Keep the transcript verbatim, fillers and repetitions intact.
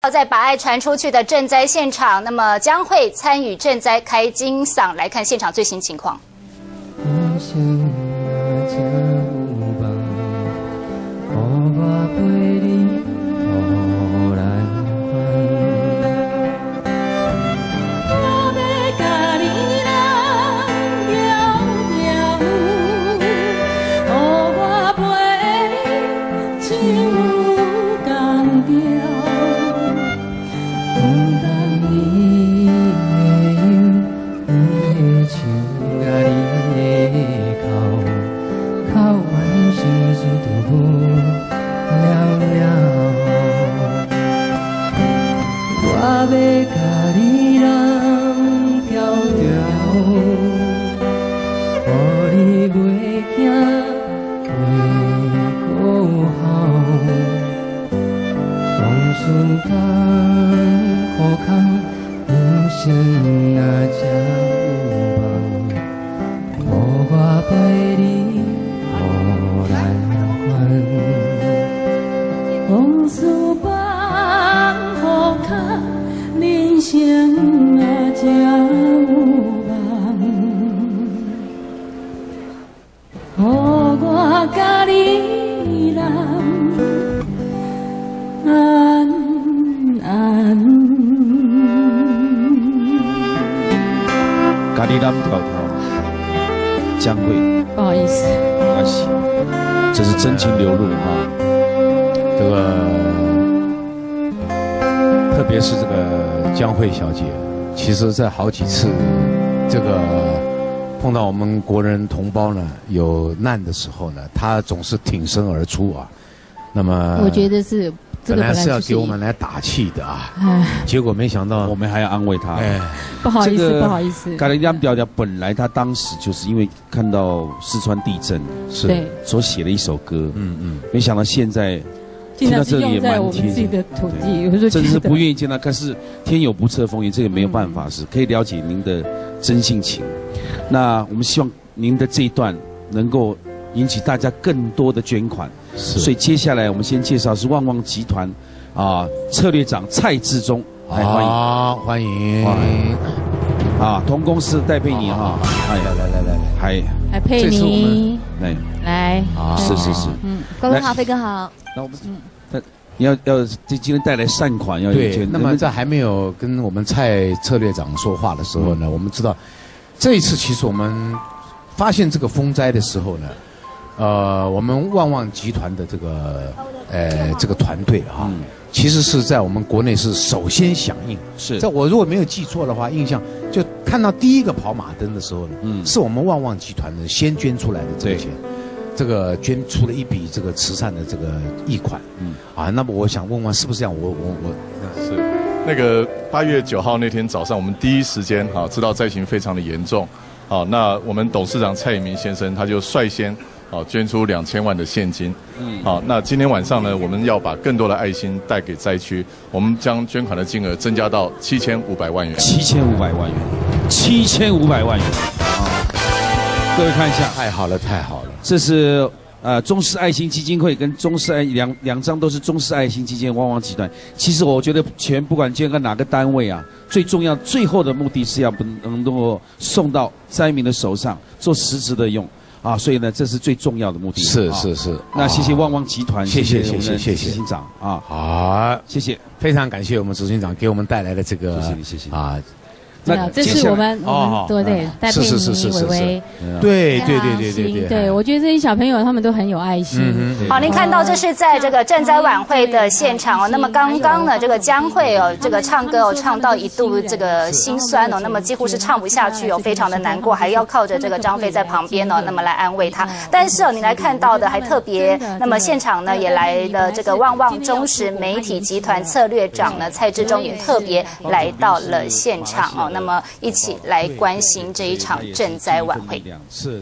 在把爱传出去的赈灾现场，那么将会参与赈灾开金嗓，来看现场最新情况。 咖喱蓝条条，将会。 不好意思， 没关系，这是真情流露哈。这个，特别是这个江慧小姐，其实在好几次这个碰到我们国人同胞呢有难的时候呢，她总是挺身而出啊。那么， 我觉得是。 本来是要给我们来打气的啊，结果没想到我们还要安慰他。 哎， 不好意思，不好意思。 咖喱蓝条条本来他当时就是因为看到四川地震， 是所写了一首歌，嗯嗯，没想到现在听到这里也蛮贴近的土地， 真是不愿意见到，可是天有不测风云，这个没有办法，是可以了解您的真性情。那我们希望您的这一段能够引起大家更多的捐款。 所以接下来我们先介绍是旺旺集团啊策略长蔡志忠，来欢迎， 好，欢迎， 欢迎啊，同公司戴佩妮哈， 来来来来来， 还来佩妮， 来来， 啊， 是是是， 嗯，高哥好，飞哥好， 那我们嗯，那你要要这今天带来善款要对，那么在还没有跟我们蔡策略长说话的时候呢，我们知道这一次其实我们发现这个风灾的时候呢。 呃，我们旺旺集团的这个呃这个团队啊，嗯、其实是在我们国内是首先响应。 是， 在我如果没有记错的话，印象就看到第一个跑马灯的时候呢，嗯，是我们旺旺集团的先捐出来的这个钱，这个捐出了一笔这个慈善的这个义款。嗯，啊，那么我想问问是不是这样？我我我是那个八月九号那天早上，我们第一时间啊知道灾情非常的严重，好、啊，那我们董事长蔡以明先生他就率先。 好，捐出两千万的现金。嗯，好，那今天晚上呢，我们要把更多的爱心带给灾区，我们将捐款的金额增加到七千五百万元。 七千五百万元，七千五百万元啊！各位看一下， 太好了，太好了， 这是呃中视爱心基金会跟中视爱两两张都是中视爱心基金旺旺集团。其实我觉得钱不管捐给哪个单位啊，最重要最后的目的是要不能够送到灾民的手上，做实质的用。 啊，所以呢，这是最重要的目的。 是是是， 那谢谢旺旺集团， 谢谢谢谢谢谢执行长啊， 好， 谢谢， 非常感谢我们执行长给我们带来的这个， 谢谢谢谢啊。 那这是我们哦，对对，戴佩妮、伟伟， 对对对对对对， 对我觉得这些小朋友他们都很有爱心。 好，您看到这是在这个赈灾晚会的现场哦。那么刚刚呢，这个江蕙哦，这个唱歌哦，唱到一度这个心酸哦，那么几乎是唱不下去哦，非常的难过，还要靠着这个张飞在旁边哦，那么来安慰他。但是哦，你来看到的还特别，那么现场呢也来了这个旺旺中时媒体集团策略长呢蔡志忠也特别来到了现场哦。 那么，一起来关心这一场赈灾晚会。 是。